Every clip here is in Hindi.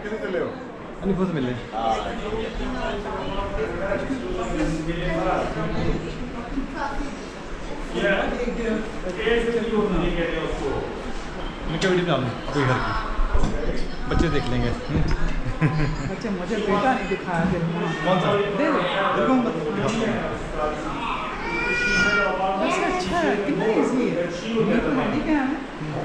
किसे चले हो? अनिफो से मिले। मैं क्या वीडियो बना लूँ कोई घर की, बच्चे देख लेंगे। अच्छा मुझे बेटा नहीं दिखाया फिर। कौन सा? दे दो। बस अच्छा है, कितना इजी है। ये तो मंडी का है।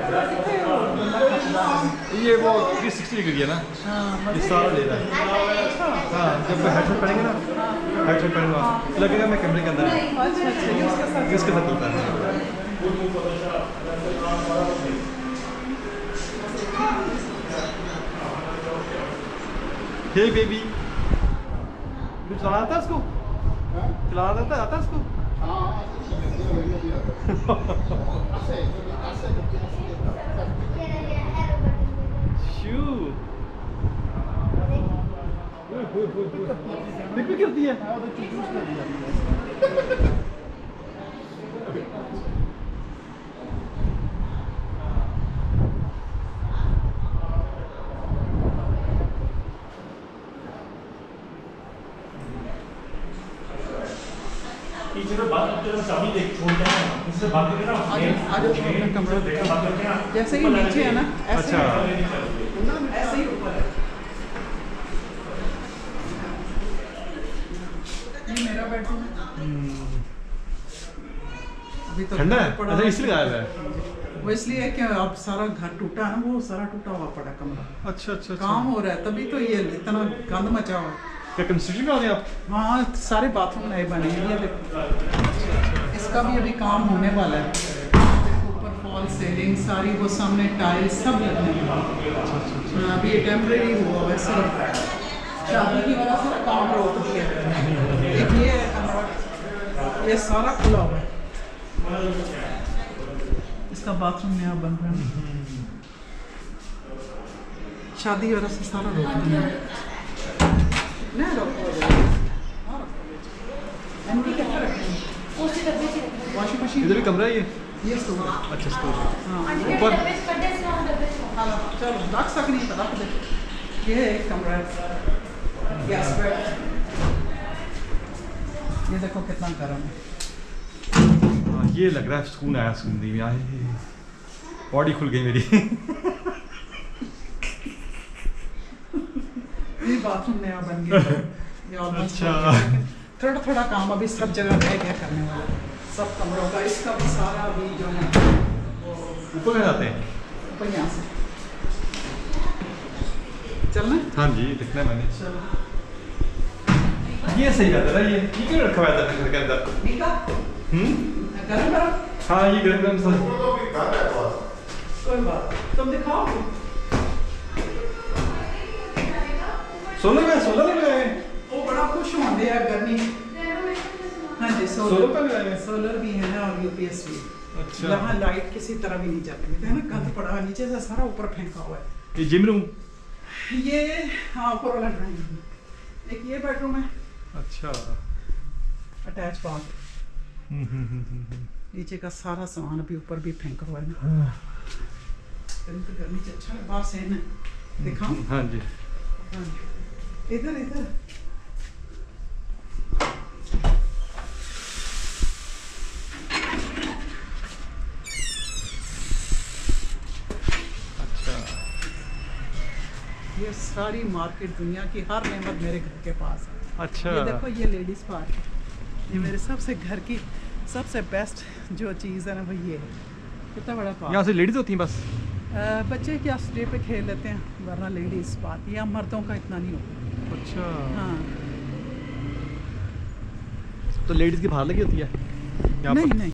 ये वो 360 डिग्री है ना, ये सारा ले रहा है। हाँ, जब मैं हेडसेट पहनेंगे ना, हेडसेट पहनूंगा लगेगा मैं कैमरे के अंदर है। अच्छा अच्छा, ये उसके साथ चलता है। हे बेबी, तू चलाना आता है इसको? चलाना आता है इसको? शू देख करती है। जैसे ही नीचे है ना, ऐसे अच्छा ऐसे ही ऊपर है। ये मेरा बेडरूम है। अभी तो ठंडा है, पड़ा अच्छा इसलिए गायब है। वो इसलिए कि अब सारा घर टूटा है ना, वो सारा टूटा हुआ पड़ा कमरा। अच्छा अच्छा काम हो रहा है तभी तो ये इतना गंद मचा हुआ है। क्या कंस्ट्रक्शन कर रहे हैं आप? हाँ, सारे बाथरूम नए बने हैं। ये देखो, इसका भी अभी काम होने वाला है। ऊपर फॉल सीलिंग सारी, वो सामने टाइल्स सब लगने हैं। हाँ, अभी ये टेम्परेरी हुआ है, सिर्फ शादी की वजह से काम रोक दिया। एक ये कमरा, ये सारा खुला हुआ है। इसका बाथरूम नया बन रहा है। शादी की वजह से सारा रोक दिया। नहीं रखो, एंटी कैसे रखेंगे? वॉशिंग मशीन इधर भी कमरा है ये स्टोर है। अच्छा स्टोर हाँ, ऊपर। चलो रख सकनी है, रख दे। ये एक कमरा है, गैस बेड। ये देखो कितना गर्म है। हाँ, ये लग रहा है सुकून आया, जिंदगी में आए, बॉडी खुल गई मेरी। ये बाथरूम नया बन गया। ये ऑलमोस्ट अच्छा। थोड़ा थोड़ा काम अभी सब जगह रह गया करने वाला, सब कमरों का। इसका भी सारा अभी जो है ऊपर में जाते हैं। ऊपर यहाँ से चलना है? हाँ जी, लिखना है मैंने। चलो ये सही रहता है, ये क्यों रखा हुआ है घर के अंदर? निका गरम गरम। हाँ, ये गरम गरम सा। कोई बात, तुम दिखाओ। सोलर में वो बड़ा खुश होंगे यार गर्मी। हाँ जी, सोलर पे लगाए हैं। सोलर भी है ना, और यूपीएस भी। अच्छा। यहाँ लाइट किसी तरह भी नहीं जाती है ना, गंद पड़ा है नीचे से सारा ऊपर फेंका हुआ है। ये जिम रूम। ये हाँ, ऊपर वाला ड्राइंग रूम। एक ये बेडरूम है, अच्छा। Attach bath. नीचे का सारा सामान अभी ऊपर भी फेंका हुआ है ना। तो गर्मी से अच्छा है, बाहर से है ना, दिखाओ। हाँ जी। हाँ जी, इधर इधर। अच्छा। ये सारी मार्केट, दुनिया की हर नेमत मेरे घर के पास है। अच्छा। ये देखो, ये लेडीज पार्क है। ये मेरे सबसे घर की सबसे बेस्ट जो चीज़ है ना, वो ये है। कितना बड़ा पार्क। यहाँ से लेडीज होती हैं बस? बच्चे क्या स्टे पे खेल लेते हैं, वरना लेडीज पार्क या मर्दों का इतना नहीं होता। अच्छा। हाँ, तो लेडीज की बाहर लगी होती है यहाँ नहीं पर? नहीं।